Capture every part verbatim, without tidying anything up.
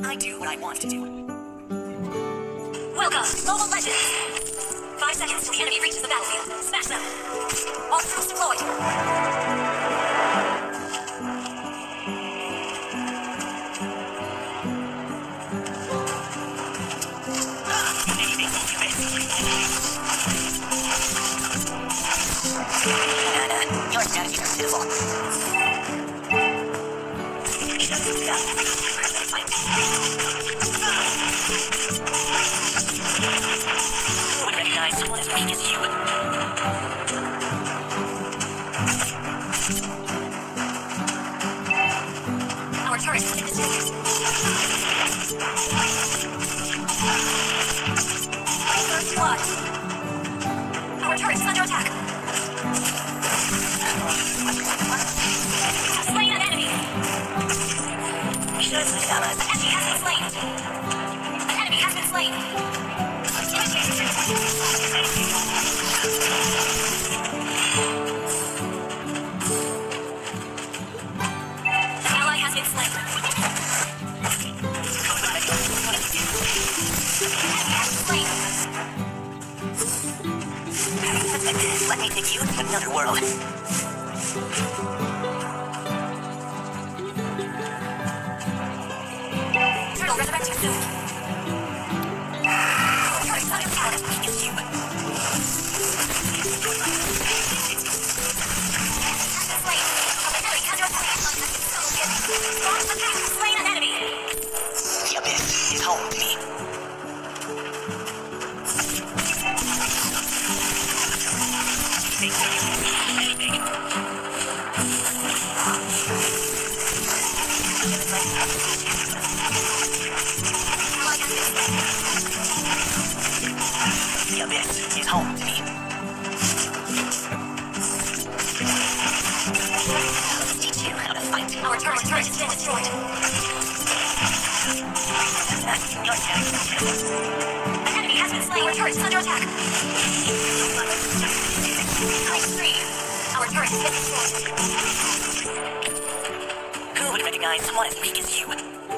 I do what I want to do. Welcome, Mobile Legends! Five seconds till the enemy reaches the battlefield. Smash them! All troops deployed! Your strategies are pitiful. Who would recognize someone as weak as you? Our turret has been destroyed. First blood. Our turret is under attack. Slain an enemy! Should have fellas. An enemy has been slain! An enemy has been slain! An ally has been slain. An enemy has been slain. Let me take you to another world. Turtle resurrect you soon. Turret is under attack as weak as you. Slain. An enemy has your attack. Launch attack. Slain an enemy. The abyss is home to me. Anything. The abyss is home to me. Let's teach you how to fight. Our turret turret has been destroyed. An enemy has been slain. Our turret is under attack. Phase three. Our turret has been destroyed. Who would recognize someone as weak as you?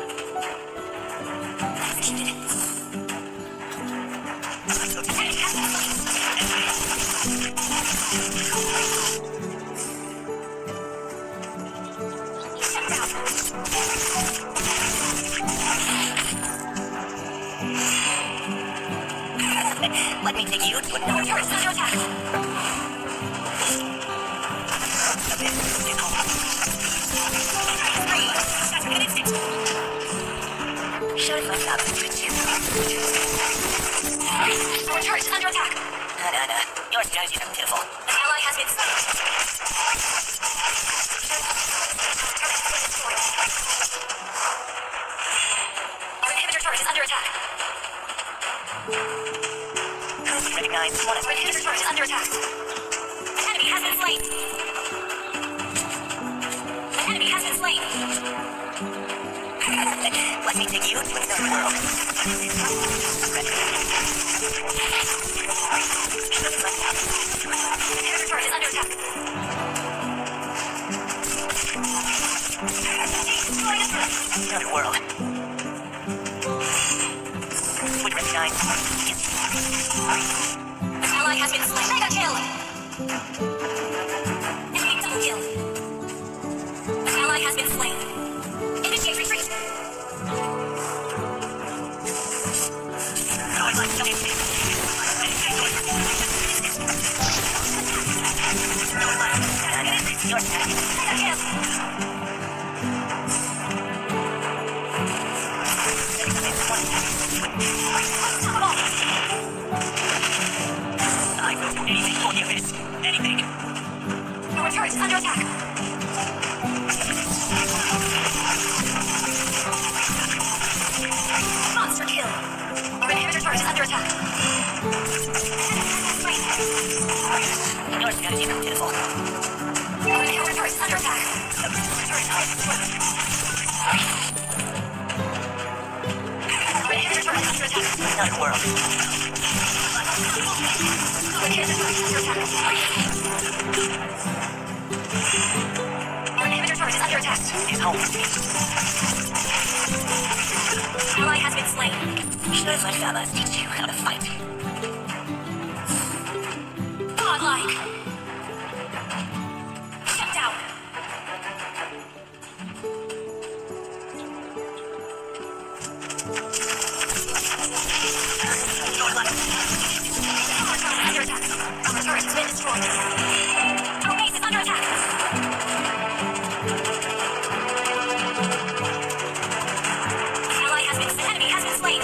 Let me take you to another turret under attack. Should have left out the switch. Our turret is under attack. No, no, no. Your strategies are pitiful. An ally has been slain. Our inhibitor turret is under attack. Recognize one of our inhibitor turret is under attack. An enemy has been slain. An enemy has been slain. Let me take you to another world. Inhibitor turret is under attack. Another world. Would recognize. An ally has been slain. Mega kill! Enemy double kill. An ally has been slain. Initiate retreat. Your turn. Mega kill! I will do anything for the abyss. Anything. Our turret is under attack. Monster kill. Our inhibitor turret is under attack. Your strategies are pitiful. Our inhibitor turret is under attack. Our inhibitor turret is under attack. Another world. Our inhibitor turret is under attack. Our inhibitor turret is under attack. Is home. slain. Should have let fellas teach you how to fight. Godlike. Shut down. Your life. Under attack. Our turret has been destroyed. Our base is under attack. Ally has been, the enemy has been slain.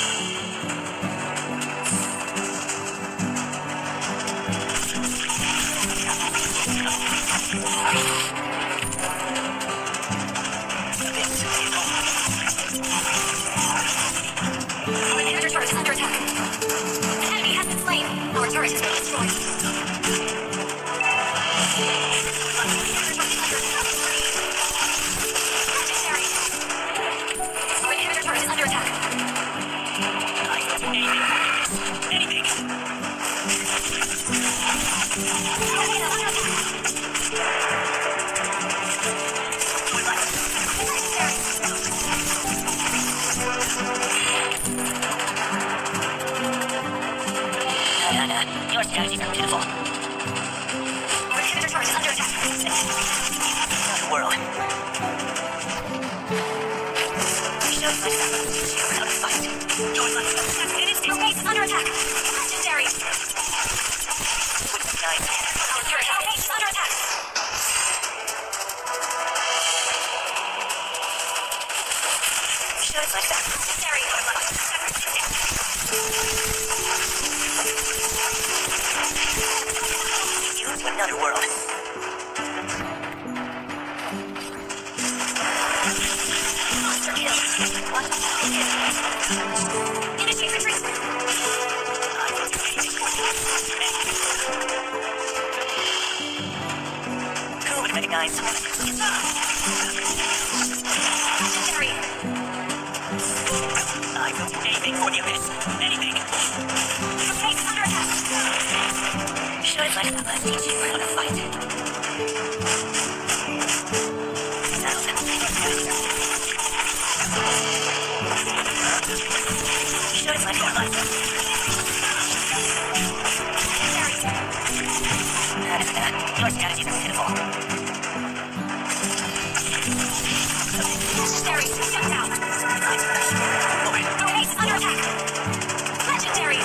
Our inhibitor turret is under attack. The enemy has been slain. Our turret has been destroyed. Legendary. Our inhibitor turret is under attack. Anything. Anything. Our base is under attack. Your strategies are pitiful. Our inhibitor turret is under attack. Not a world. Show myself how to fight. Your life. Your base is under attack. Legendary. Nice. Our turret, our base is under attack. Show myself. Legendary. Another world. Monster kill. What? Initiate retreat. Cool, recognize. Legendary. I will do anything for the abyss. Anything. Your base is under attack. Should I let us teach you how to fight? Should I let your life? Your strategies are pitiful. Legendary, step down. Our base is under attack. Legendary.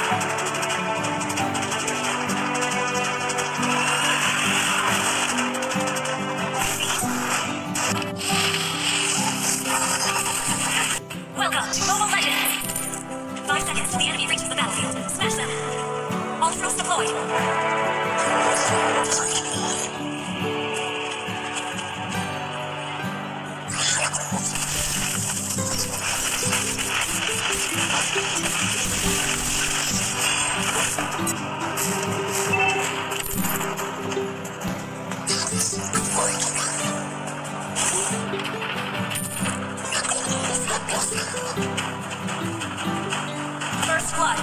Welcome to Mobile Legends! Five seconds till the enemy reaches the battlefield. Smash them! All troops deployed! First blood.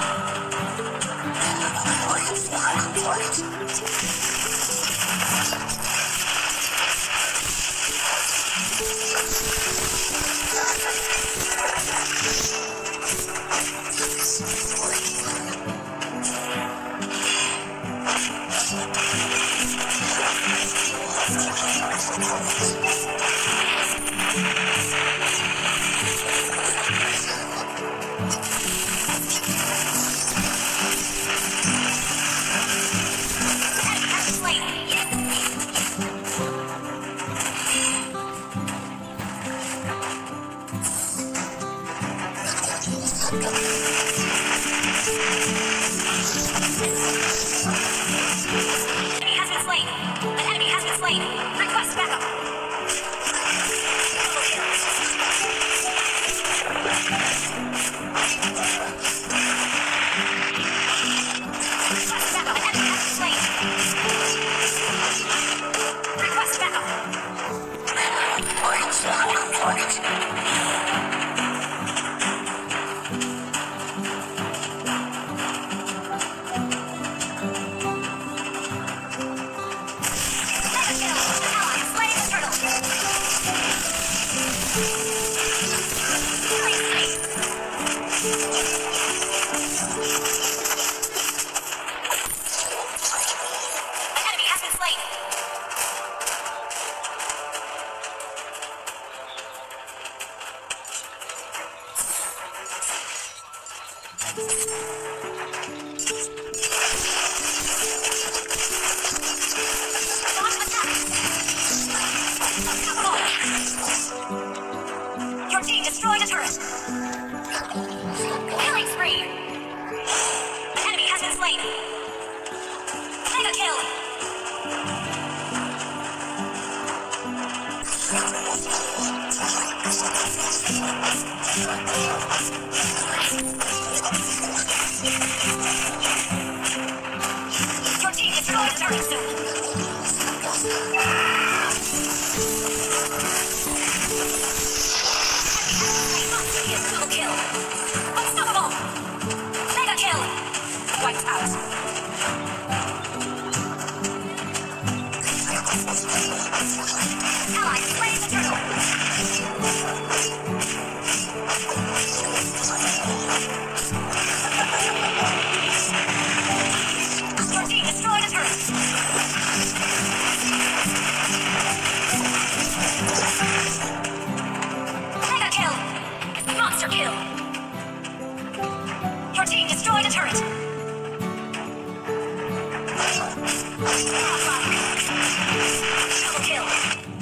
Request backup. Double kills. Request backup. An enemy has been slain. Request backup. Your team destroyed a turret. Killing spree. An enemy has been slain. Mega kill. Your team destroyed a turret soon. Double kill. Unstoppable. Mega kill. Wiped out. Ally slays the turtle. Your team destroyed a turret. Mega kill. Monster kill. Your team destroyed a turret. Double kill.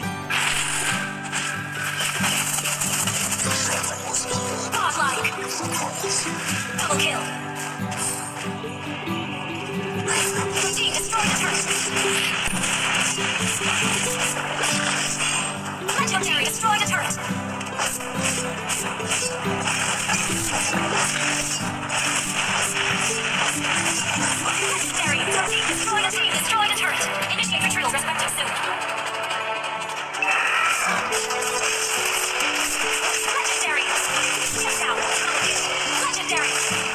Godlike. Double kill. Your team destroyed a turret. Legendary destroyed a turret. Legendary. Your team destroyed a team destroyed a turret. Initiate retreat respective soon. Legendary. Step down. Legendary.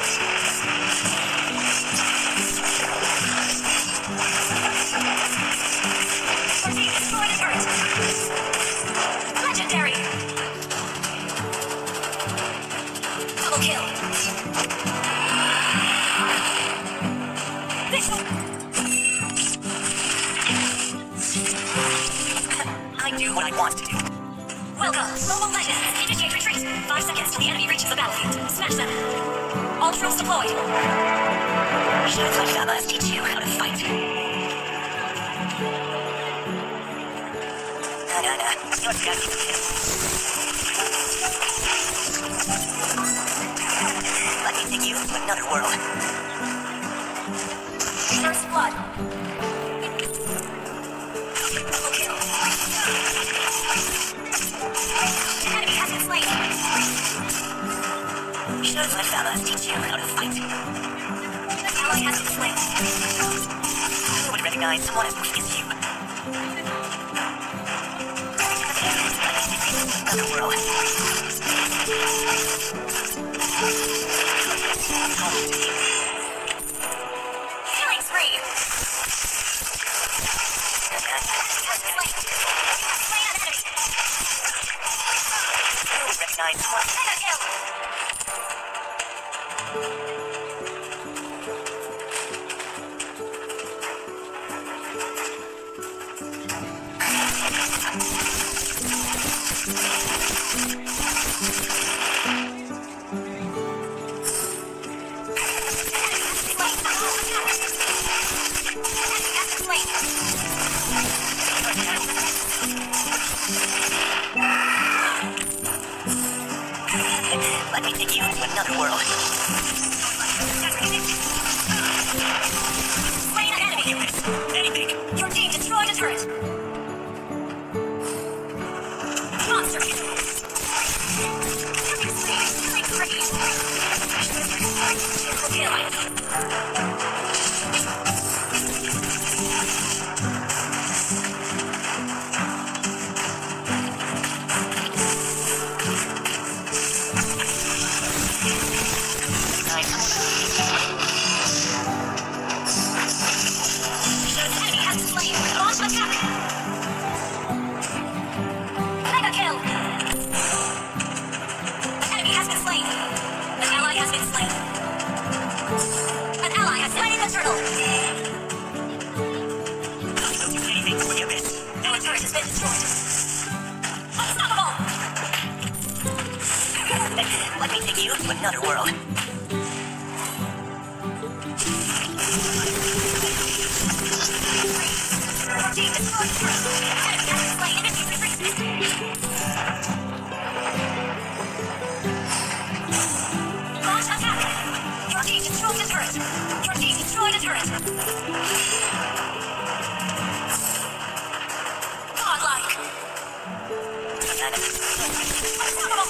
Your team destroyed a turret. Legendary. Double kill. I do what I want to do. Welcome, Mobile Legends. Initiate retreat. Five seconds till the enemy reaches the battlefield. Smash them. All troops deployed. Should have let Shamas teach you how to fight. Nah, nah, nah. You're just... Let me take you to another world. First blood. Double kill. The enemy has been slain. Should have let Shamas teach you how to fight. The ally has been slain. Who would recognize someone as weak as you? Another world. Killing spree. Has been slain. Has slain an enemy. Who would recognize someone? Mega kill. Let me take you to another world. Slain an enemy. Anything. Your team destroyed a turret. Monster kill. Killing spree. Killing spree. Triple kill. Let me take you to another world. team destroyed the turret. Enemy has slain. Initiate retreat. Launch attack. Your team destroyed the turret. Your team destroyed a turret. Godlike. Unstoppable.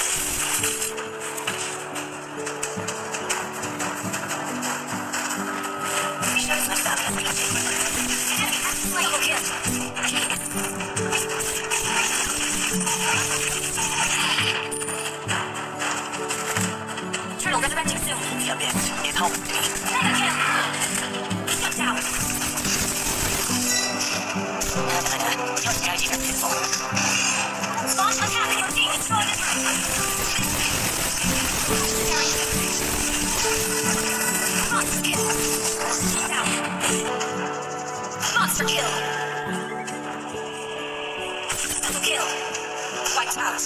Shows myself as P J. Enemy has slain. Double kill. Turtle resurrecting soon. The abyss is home to me. Mega kill. Shut down. Your strategies are pitiful. Launch attack. Your team destroyed the turret. Monster kill. Down. Monster kill. Double kill. Wipes out.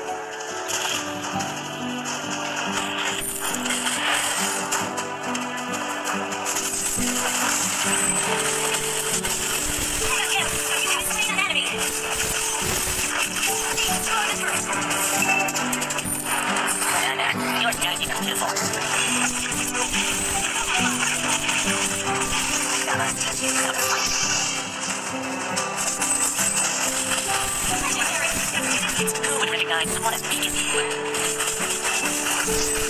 Mega kill. You have slain an enemy. Destroy the turret. Anna, your strategies are pitiful. Who would recognize someone as weak as you?